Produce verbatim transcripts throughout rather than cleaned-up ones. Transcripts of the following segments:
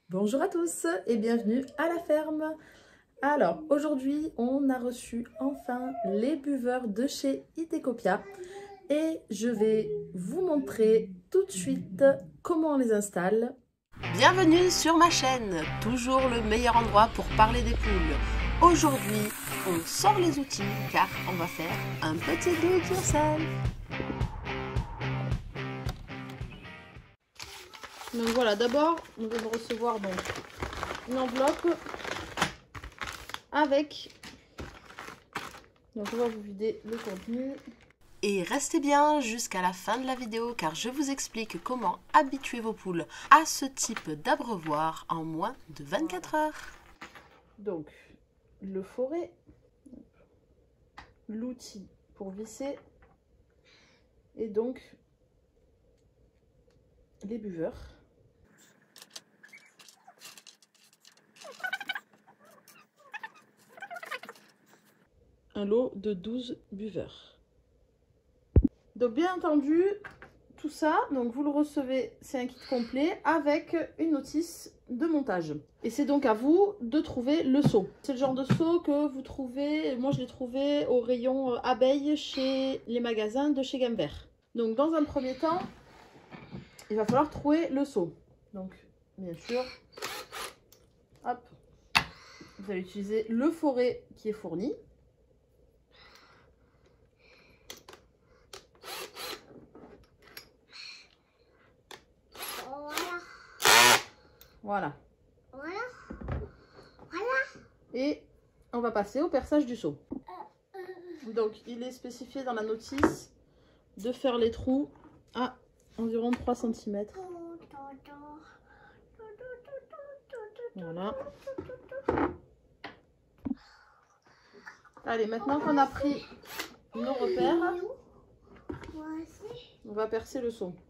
Bonjour à tous et bienvenue à la ferme. Alors aujourd'hui on a reçu enfin les buveurs de chez Itecopia et je vais vous montrer tout de suite comment on les installe. Bienvenue sur ma chaîne, toujours le meilleur endroit pour parler des poules. Aujourd'hui on sort les outils car on va faire un petit do it yourself. Donc voilà, d'abord nous allons recevoir donc une enveloppe avec, donc on va vous vider le contenu. Et restez bien jusqu'à la fin de la vidéo car je vous explique comment habituer vos poules à ce type d'abreuvoir en moins de vingt-quatre heures. Donc le foret, l'outil pour visser et donc les buveurs. Un lot de douze buveurs. Donc bien entendu, tout ça, donc vous le recevez, c'est un kit complet avec une notice de montage. Et c'est donc à vous de trouver le seau. C'est le genre de seau que vous trouvez, moi je l'ai trouvé au rayon abeilles chez les magasins de chez Gambert. Donc dans un premier temps, il va falloir trouver le seau. Donc bien sûr, hop, vous allez utiliser le foret qui est fourni. Voilà. Voilà. Voilà. Et on va passer au perçage du seau. Donc il est spécifié dans la notice de faire les trous à environ trois centimètres. Voilà. Allez, maintenant qu'on a pris nos repères, on va percer le seau.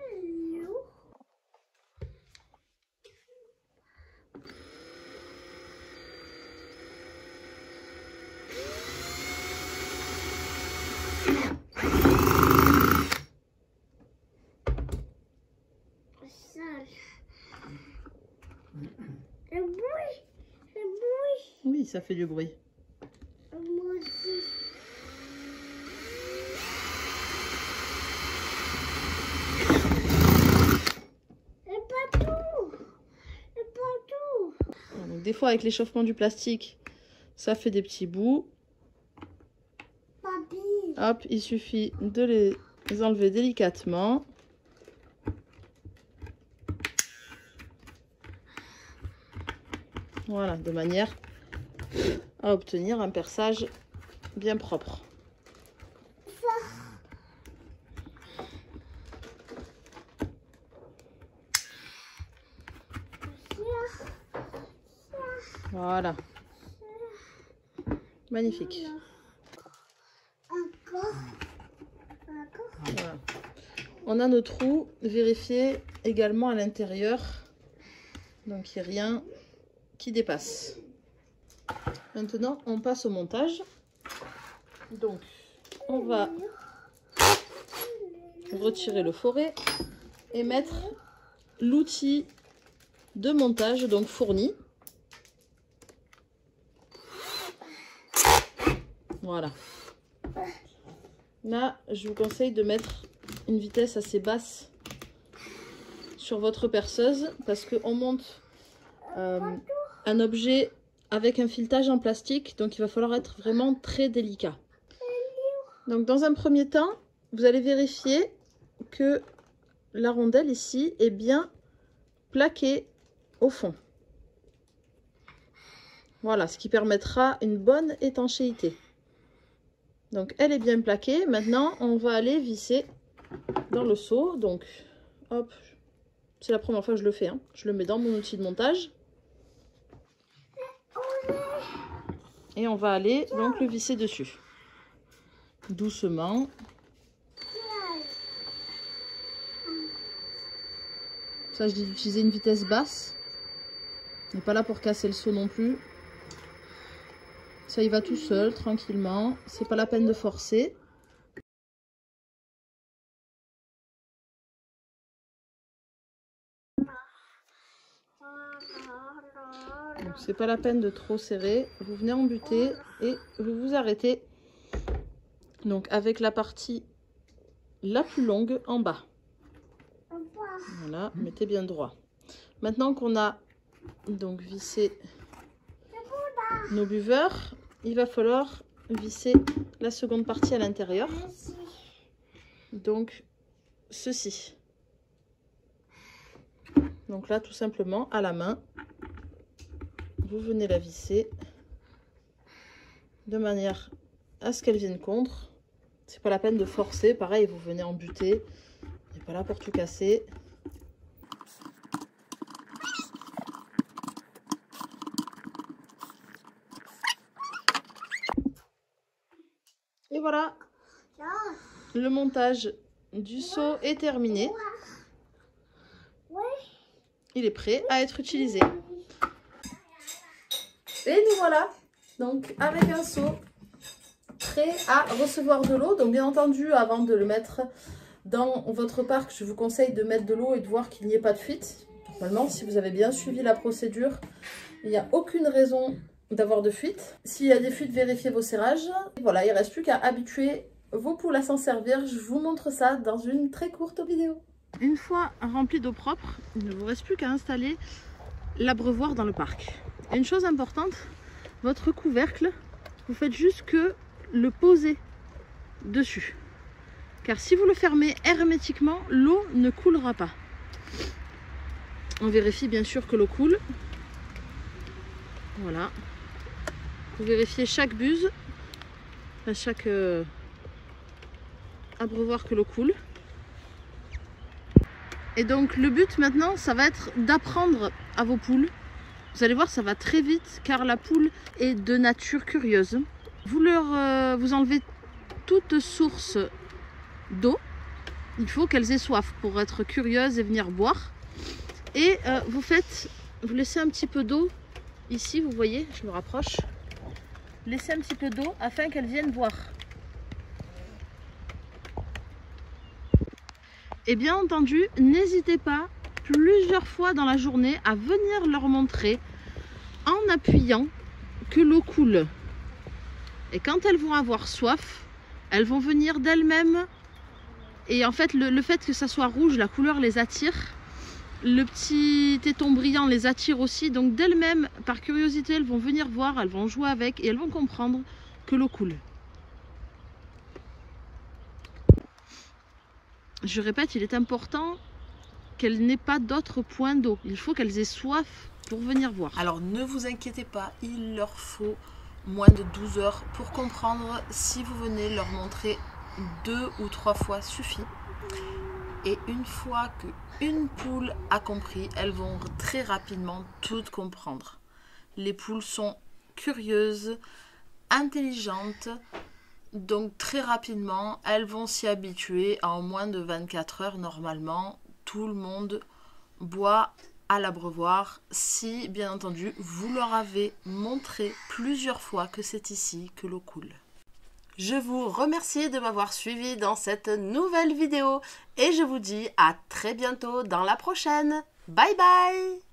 Le bruit, le bruit. Oui, ça fait du bruit. Moi aussi. Et pas tout. Et pas tout. Donc, des fois avec l'échauffement du plastique, ça fait des petits bouts. Papi. Hop, il suffit de les enlever délicatement. Voilà, de manière à obtenir un perçage bien propre. Voilà. Magnifique. Encore. Encore. Voilà. On a nos trous, vérifiez également à l'intérieur. Donc il n'y a rien qui dépasse. Maintenant, on passe au montage. Donc, on va retirer le foret et mettre l'outil de montage donc fourni. Voilà. Là, je vous conseille de mettre une vitesse assez basse sur votre perceuse parce qu'on monte euh, un objet avec un filetage en plastique, donc il va falloir être vraiment très délicat. Donc dans un premier temps, vous allez vérifier que la rondelle ici est bien plaquée au fond. Voilà, ce qui permettra une bonne étanchéité. Donc elle est bien plaquée. Maintenant, on va aller visser dans le seau. Donc, hop, c'est la première fois que je le fais. Hein. Je le mets dans mon outil de montage. Et on va aller donc le visser dessus. Doucement. Ça, je dis d'utiliser une vitesse basse. On n'est pas là pour casser le seau non plus. Ça y va tout seul, tranquillement. C'est pas la peine de forcer. Donc c'est pas la peine de trop serrer. Vous venez embuter et vous vous arrêtez. Donc avec la partie la plus longue en bas. Voilà, mettez bien droit. Maintenant qu'on a donc vissé nos buveurs, il va falloir visser la seconde partie à l'intérieur. Donc ceci. Donc là tout simplement à la main, vous venez la visser de manière à ce qu'elle vienne contre. C'est pas la peine de forcer, pareil vous venez embuter, on n'est pas là pour tout casser. Et voilà, le montage du seau est terminé. Il est prêt à être utilisé. Et nous voilà, donc avec un seau prêt à recevoir de l'eau. Donc bien entendu, avant de le mettre dans votre parc, je vous conseille de mettre de l'eau et de voir qu'il n'y ait pas de fuite. Normalement, si vous avez bien suivi la procédure, il n'y a aucune raison d'avoir de fuite. S'il y a des fuites, vérifiez vos serrages. Et voilà, il ne reste plus qu'à habituer vos poules à s'en servir. Je vous montre ça dans une très courte vidéo. Une fois rempli d'eau propre, il ne vous reste plus qu'à installer l'abreuvoir dans le parc. Et une chose importante, votre couvercle, vous faites juste que le poser dessus. Car si vous le fermez hermétiquement, l'eau ne coulera pas. On vérifie bien sûr que l'eau coule. Voilà. Vous vérifiez chaque buse, à chaque euh, abreuvoir que l'eau coule. Et donc le but maintenant, ça va être d'apprendre à vos poules. Vous allez voir, ça va très vite car la poule est de nature curieuse. Vous leur euh, vous enlevez toute source d'eau. Il faut qu'elles aient soif pour être curieuses et venir boire. Et euh, vous faites, vous laissez un petit peu d'eau ici, vous voyez, je me rapproche. Laissez un petit peu d'eau afin qu'elles viennent boire. Et bien entendu, n'hésitez pas plusieurs fois dans la journée à venir leur montrer en appuyant que l'eau coule. Et quand elles vont avoir soif, elles vont venir d'elles-mêmes. Et en fait, le, le fait que ça soit rouge, la couleur les attire. Le petit téton brillant les attire aussi. Donc d'elles-mêmes, par curiosité, elles vont venir voir, elles vont jouer avec et elles vont comprendre que l'eau coule. Je répète, il est important qu'elles n'aient pas d'autres points d'eau. Il faut qu'elles aient soif pour venir voir. Alors ne vous inquiétez pas, il leur faut moins de douze heures pour comprendre. Si vous venez leur montrer deux ou trois fois suffit. Et une fois qu'une poule a compris, elles vont très rapidement toutes comprendre. Les poules sont curieuses, intelligentes. Donc très rapidement, elles vont s'y habituer. En moins de vingt-quatre heures, normalement, tout le monde boit à l'abreuvoir. Si, bien entendu, vous leur avez montré plusieurs fois que c'est ici que l'eau coule. Je vous remercie de m'avoir suivi dans cette nouvelle vidéo. Et je vous dis à très bientôt dans la prochaine. Bye bye!